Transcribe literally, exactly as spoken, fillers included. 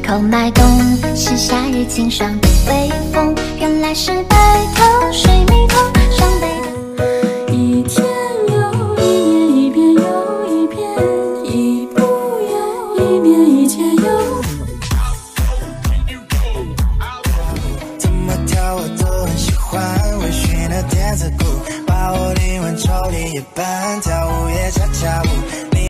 头脉动，是夏日清爽的微风，原来是白头水蜜桃上北的。 一天又一年，一遍又一遍，一步又一年，一切又。 怎么跳我都很喜欢，微醺的电子鼓把我灵魂抽离一半。